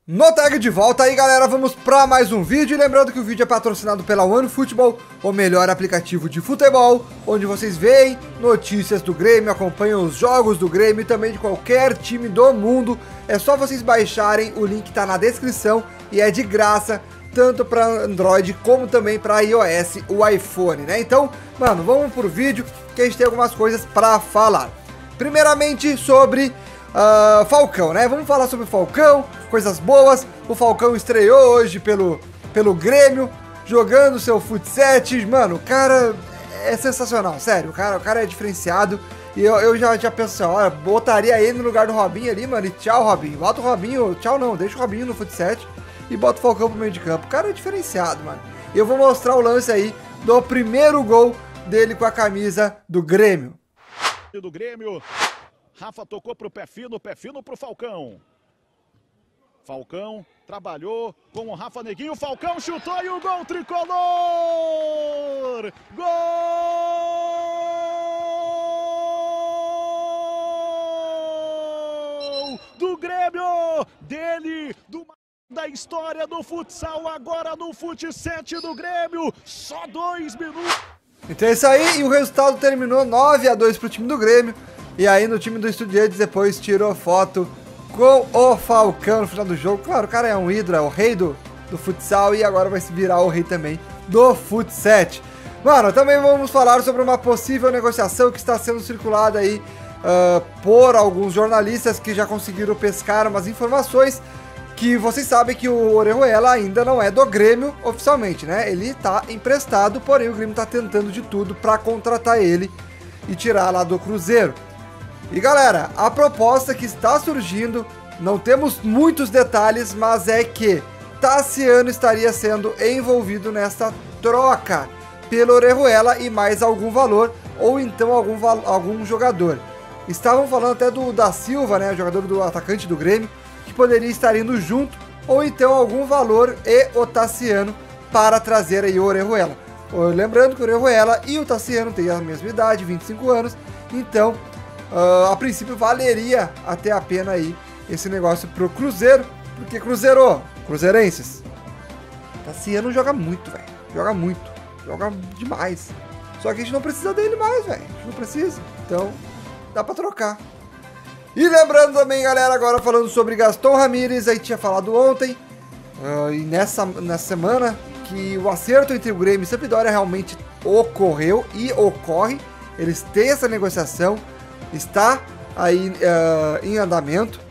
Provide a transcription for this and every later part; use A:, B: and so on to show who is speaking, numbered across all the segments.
A: No tag de volta aí, galera, vamos para mais um vídeo. E lembrando que o vídeo é patrocinado pela OneFootball, o melhor aplicativo de futebol, onde vocês veem notícias do Grêmio, acompanham os jogos do Grêmio e também de qualquer time do mundo. É só vocês baixarem, o link tá na descrição e é de graça, tanto para Android como também para iOS, o iPhone, né? Então, mano, vamos pro vídeo que a gente tem algumas coisas para falar. Primeiramente sobre Falcão, né? Vamos falar sobre o Falcão, coisas boas. O Falcão estreou hoje pelo Grêmio, jogando seu futsal. Mano, o cara é sensacional, sério. O cara é diferenciado. E eu já penso assim, ó, botaria ele no lugar do Robinho ali, mano. E tchau, Robinho. Bota o Robinho, tchau não, deixa o Robinho no futsal e bota o Falcão pro meio de campo. O cara é diferenciado, mano. E eu vou mostrar o lance aí do primeiro gol dele com a camisa do Grêmio.
B: Do Grêmio, Rafa tocou pro pé fino pro Falcão. Falcão trabalhou com o Rafa Neguinho, Falcão chutou e o gol tricolor! Gol do Grêmio, dele, da história do futsal, agora no Fut7 do Grêmio, só 2 minutos.
A: Então é isso aí, e o resultado terminou 9-2 pro time do Grêmio. E aí no time do Estudiantes depois tirou foto com o Falcão no final do jogo. Claro, o cara é um ídolo, é o rei do futsal e agora vai se virar o rei também do Fut7. Mano, também vamos falar sobre uma possível negociação que está sendo circulada aí por alguns jornalistas que já conseguiram pescar umas informações. Que vocês sabem que o Orejuela ainda não é do Grêmio oficialmente, né? Ele tá emprestado, porém o Grêmio tá tentando de tudo para contratar ele e tirar lá do Cruzeiro. E galera, a proposta que está surgindo, não temos muitos detalhes, mas é que Tassiano estaria sendo envolvido nessa troca pelo Orejuela e mais algum valor, ou então algum jogador. Estavam falando até do Da Silva, né? Jogador do atacante do Grêmio, que poderia estar indo junto, ou então algum valor e o Tassiano para trazer aí o Orejuela. Lembrando que o Orejuela e o Tassiano têm a mesma idade, 25 anos, então a princípio valeria até a pena aí esse negócio pro Cruzeiro, porque cruzeirenses, Tassiano joga muito, velho, joga demais, só que a gente não precisa dele mais, velho, a gente não precisa, então dá pra trocar. E lembrando também, galera, agora falando sobre Gaston Ramírez, aí tinha falado ontem, e nessa semana, que o acerto entre o Grêmio e Sampdoria realmente ocorreu e ocorre. Eles têm essa negociação, está aí em andamento,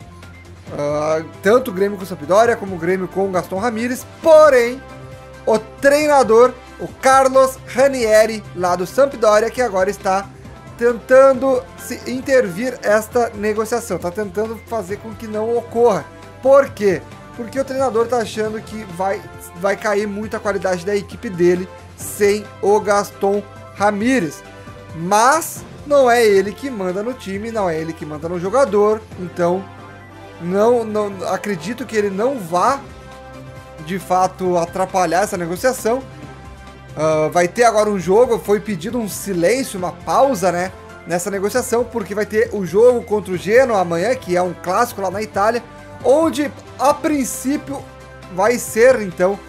A: tanto o Grêmio com o Sampdoria, como o Grêmio com o Gaston Ramírez, porém, o treinador, o Carlos Ranieri, lá do Sampdoria, que agora está tentando se intervir esta negociação, tá tentando fazer com que não ocorra. Por quê? Porque o treinador tá achando que vai cair muito a qualidade da equipe dele sem o Gaston Ramírez. Mas não é ele que manda no time, não é ele que manda no jogador, então não acredito que ele não vá de fato atrapalhar essa negociação. Vai ter agora um jogo, foi pedido um silêncio, uma pausa, né, nessa negociação, porque vai ter o jogo contra o Genoa amanhã, que é um clássico lá na Itália, onde a princípio vai ser então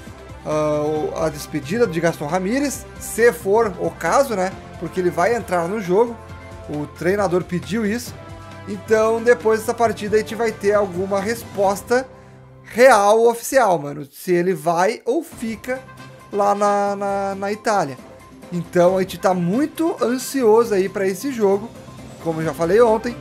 A: a despedida de Gaston Ramírez, se for o caso, né, porque ele vai entrar no jogo, o treinador pediu isso, então depois dessa partida a gente vai ter alguma resposta real, oficial, mano, se ele vai ou fica lá na Itália. Então a gente tá muito ansioso aí para esse jogo, como eu já falei ontem,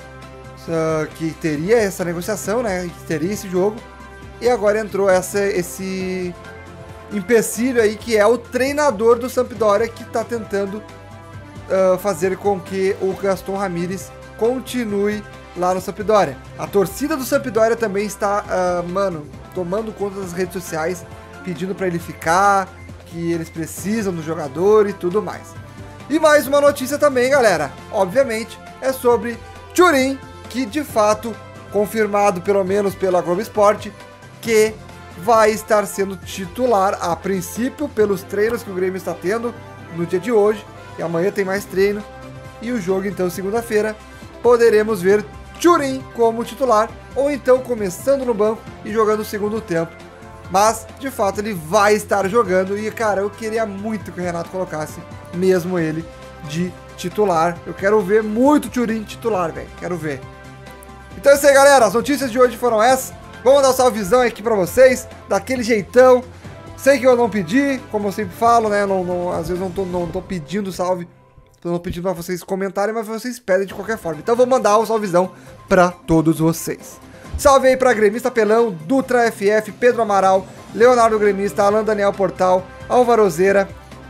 A: que teria essa negociação, né, que teria esse jogo, e agora entrou esse empecilho aí, que é o treinador do Sampdoria, que tá tentando fazer com que o Gaston Ramírez continue lá no Sampdoria. A torcida do Sampdoria também está, mano, tomando conta das redes sociais, pedindo para ele ficar, que eles precisam do jogador e tudo mais. E mais uma notícia também, galera, obviamente, é sobre Thuram, que de fato, confirmado pelo menos pela Globo Esporte, que vai estar sendo titular, a princípio, pelos treinos que o Grêmio está tendo no dia de hoje, e amanhã tem mais treino, e o jogo então segunda-feira, poderemos ver Thuram como titular, ou então começando no banco e jogando o segundo tempo. Mas, de fato, ele vai estar jogando e, cara, eu queria muito que o Renato colocasse mesmo ele de titular. Eu quero ver muito Thuram titular, velho. Quero ver. Então é isso aí, galera. As notícias de hoje foram essas. Vamos dar um salvezão aqui pra vocês, daquele jeitão. Sei que eu não pedi, como eu sempre falo, né? Às vezes não tô pedindo salve. Tô não pedindo pra vocês comentarem, mas vocês pedem de qualquer forma. Então vou mandar um salvezão pra todos vocês. Salve aí pra Gremista Pelão, Dutra FF, Pedro Amaral, Leonardo Gremista, Alan Daniel Portal, Alvarozeira,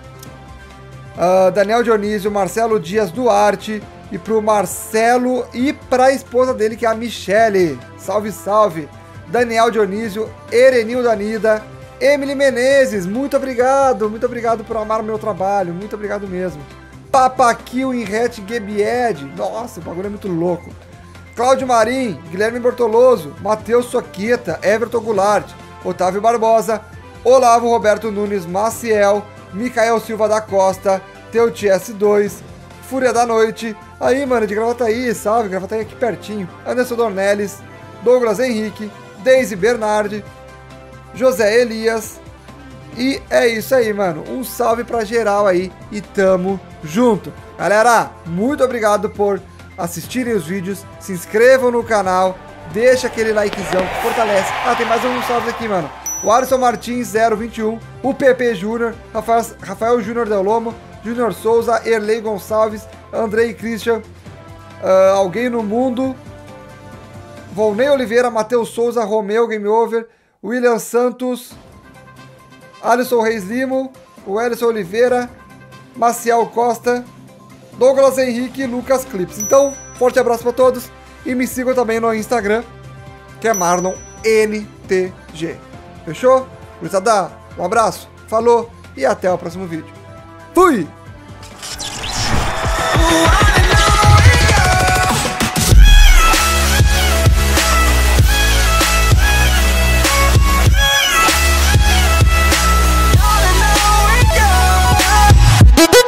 A: Daniel Dionísio, Marcelo Dias Duarte, e pro Marcelo e pra esposa dele, que é a Michele. Salve, salve. Daniel Dionísio, Erenil Danida, Emily Menezes, muito obrigado por amar o meu trabalho, muito obrigado mesmo. Papaquil Inret Gebied, nossa, o bagulho é muito louco. Cláudio Marim, Guilherme Bortoloso, Matheus Soqueta, Everton Goulart, Otávio Barbosa, Olavo Roberto Nunes Maciel, Micael Silva da Costa, Teuti S2, Fúria da Noite, aí mano, de Gravataí, salve, Gravataí aqui pertinho, Anderson Dornelles, Douglas Henrique, Deise Bernardi, José Elias, e é isso aí, mano, um salve pra geral aí e tamo junto. Galera, muito obrigado por assistirem os vídeos, se inscrevam no canal, deixa aquele likezão que fortalece. Tem mais alguns salves aqui, mano. O Alisson Martins 021, o PP Júnior, Rafael Júnior Del Lomo, Júnior Souza, Erlei Gonçalves, Andrei Christian, Alguém no Mundo, Volney Oliveira, Matheus Souza, Romeu Game Over, William Santos, Alisson Reis Limo, o Ellison Oliveira, Maciel Costa, Douglas Henrique e Lucas Clips. Então, forte abraço pra todos e me sigam também no Instagram, que é MarlonNTG. Fechou? Gurizada, um abraço, falou e até o próximo vídeo. Fui!